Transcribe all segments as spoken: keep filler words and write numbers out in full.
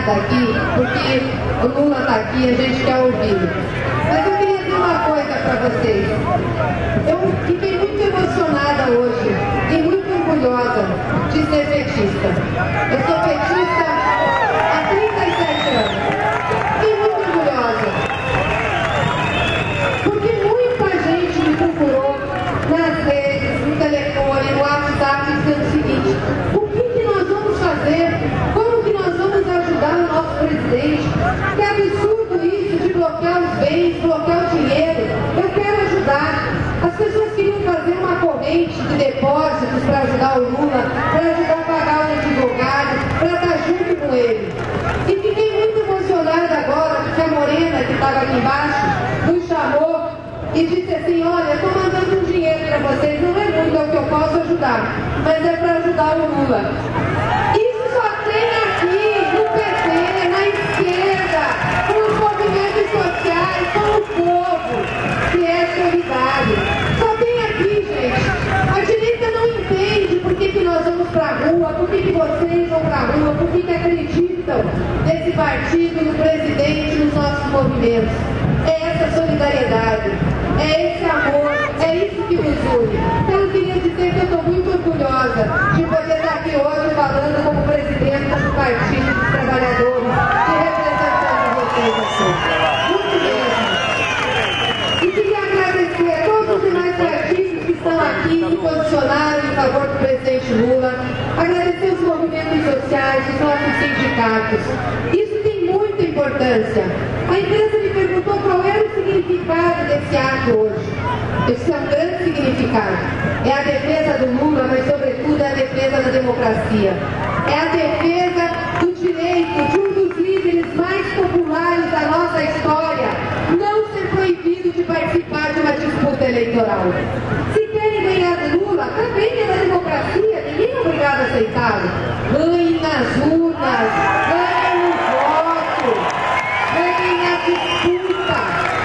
emocionada aqui, porque o Lula está aqui e a gente quer ouvir. Mas eu queria dizer uma coisa para vocês. Eu fiquei muito emocionada hoje e muito orgulhosa de ser petista. Eu sou petista há trinta e sete anos. Fiquei muito orgulhosa. Porque muita gente me procurou nas redes, no telefone, no WhatsApp, dizendo o seguinte: o que, que nós vamos fazer? Como que nós vamos ajudar o nosso presidente? Que absurdo isso de bloquear os bens, bloquear o dinheiro. Eu quero ajudar. As pessoas queriam fazer uma corrente de depósitos para ajudar o Lula, para ajudar a pagar o advogado, para estar junto com ele. E fiquei muito emocionada agora, porque a Morena, que estava aqui embaixo, nos chamou e disse assim: olha, estou mandando um dinheiro para vocês, não é muito, é o que eu posso ajudar, mas é para ajudar o Lula. Isso só tem aqui, no P T, na esquerda, com os movimentos sociais, com o povo, que é solidário. Só tem aqui, gente. A direita não entende por que, que nós vamos para a rua, por que, que vocês vão para a rua, por que, que acreditam nesse partido, no presidente, nos nossos movimentos. É essa solidariedade, é esse amor, é isso que nos une. Então eu queria dizer que eu estou muito orgulhosa de poder estar aqui hoje falando como presidenta do Partido dos Trabalhadores e representando vocês aqui. Muito mesmo. E queria agradecer a todos os demais partidos que estão aqui, se posicionaram em favor do presidente Lula, agradecer os movimentos sociais, os nossos sindicatos. Isso tem muita importância. A imprensa me perguntou qual era o significado desse ato hoje. Esse é um grande significado. É a defesa do Lula, mas sobretudo é a defesa da democracia. É a defesa do direito de um dos líderes mais populares da nossa história não ser proibido de participar de uma disputa eleitoral. Se querem ganhar do Lula, também é da democracia, ninguém é obrigado a aceitá-lo. Ganhem nas urnas, ganhem no voto, ganhem na disputa.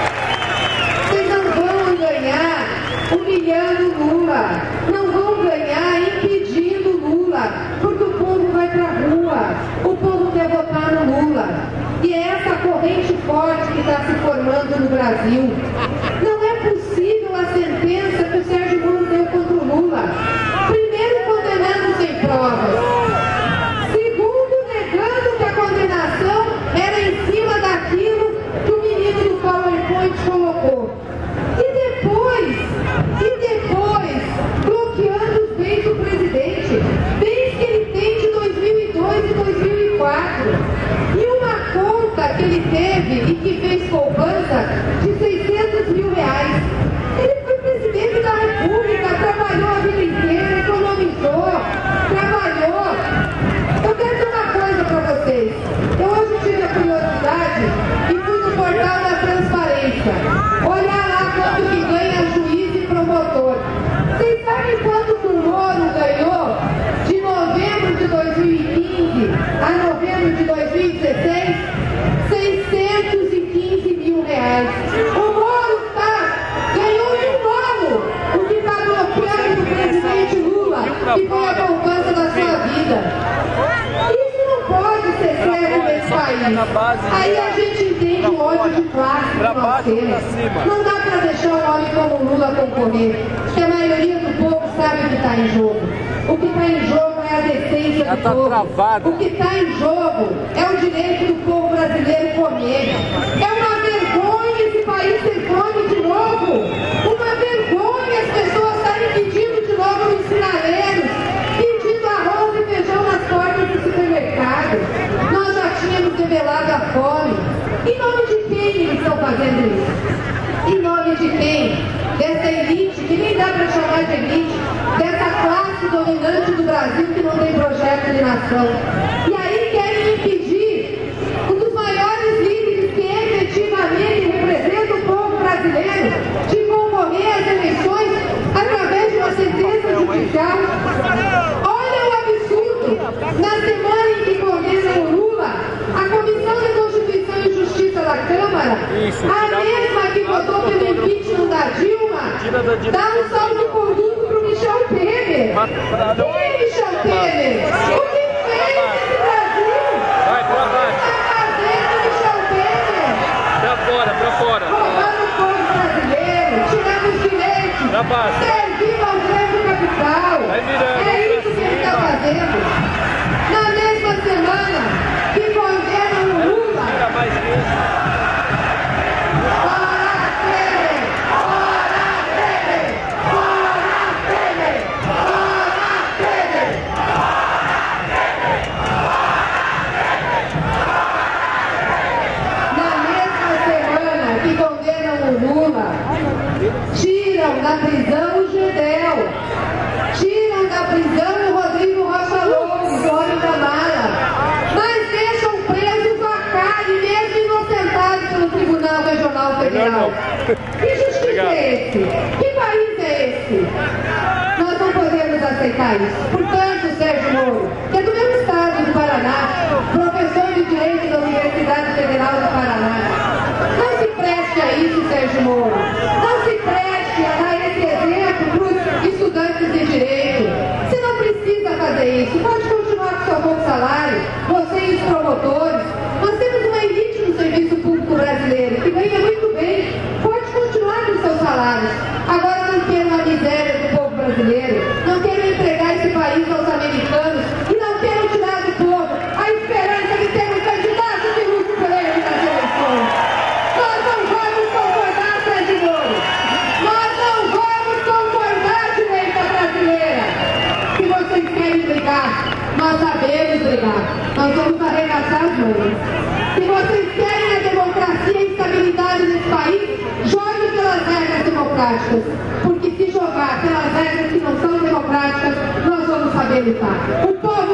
Vocês não vão ganhar humilhando Lula, não vão ganhar impedindo Lula, porque o povo vai para a rua, o povo quer votar no Lula. E é essa corrente forte que está se formando no Brasil. Não é possível a sentença que o Sérgio Moro deu contra o Lula. Primeiro, condenando sem provas. Segundo, negando que a condenação era em cima daquilo que o menino do PowerPoint colocou. E depois, e depois, bloqueando os bens do presidente, bens que ele tem de dois mil e dois e dois mil e quatro. E uma conta que ele teve e que fez poupança de seiscentos mil reais. Ele foi presidente da República, trabalhou a vida inteira, economizou, trabalhou. Eu quero dizer uma coisa para vocês. Eu hoje tive a curiosidade e fui no portal da transparência. Olhar lá quanto que ganha juiz e promotor. Vocês sabem quanto que o Moro ganhou de novembro de dois mil e quinze a novembro de dois mil e dezesseis? seiscentos e quinze mil reais. O Moro tá, ganhou em um ano o que está bloqueando o presidente Lula, que foi a poupança da sua vida. Isso não pode ser sério nesse país. Aí a gente entende o ódio de classe que nós temos. Não dá para deixar um homem como o Lula concorrer, porque a maioria do povo sabe o que está em jogo. O que está em jogo é a decência do povo. O que está em jogo é o direito do povo brasileiro comer. É uma vergonha esse país ter fome de novo. Uma vergonha as pessoas estarem pedindo de novo nos sinaleiros, pedindo arroz e feijão nas portas do supermercado. Nós já tínhamos revelado a fome. Em nome de quem eles estão fazendo isso? Em nome de quem? Dessa elite, que nem dá para chamar de elite, dessa classe dominante do Brasil que não tem projeto de nação. E aí querem impedir um dos maiores líderes que efetivamente representa o povo brasileiro de concorrer às eleições através de uma sentença judicial. Olha o absurdo! Na semana em que condenam o Lula, a Comissão de Constituição e Justiça da Câmara, a mesma que votou pelo impeachment da Dilma, dá um salvo-conduto para o Michel Temer. Quem é Michel Temer? O que fez esse Brasil? fora, pra fora. Roubando o povo brasileiro, tirando os direitos, Já basta. servindo ao grande capital. Vai virando, É isso que ele está fazendo. Na mesma semana que condenam o Lula. Tira mais que isso. Fora Temer! Fora Temer! Fora Temer! Fora Temer! Na mesma semana que condenam o Lula, tiram da prisão o Gedel, tiram da prisão o Rodrigo Rocha Loures, o homem da mala, mas deixam preso o Facari, mesmo inocentado pelo Tribunal Regional Federal. Que justiça é esse? Que país é esse? Nós não podemos aceitar isso. Portanto, Sérgio Moro, que é do meu estado, do Paraná, professor de Direito da Universidade Federal do Paraná, não se preste a isso, Sérgio Moro. Não se preste a dar esse exemplo para os estudantes de Direito. Você não precisa fazer isso. Pode continuar com seu bom salário, você e os promotores. Nós temos uma elite no serviço público brasileiro que ganha muito bem. Pode continuar com seus salários. Agora não quero a miséria do povo brasileiro. Não quero entregar esse país aos americanos. E não quero tirar do povo a esperança de ter um candidato de luto por ele nas eleições. Nós não vamos concordar, Sérgio Moro. Nós não vamos concordar, direita brasileira. Se vocês querem brigar, nós sabemos brigar. Nós vamos arregaçar as mãos. Se vocês querem a democracia e a estabilidade nesse país, joguem pelas regras democráticas. Porque se jogar pelas regras que não são democráticas, nós vamos saber lutar. O povo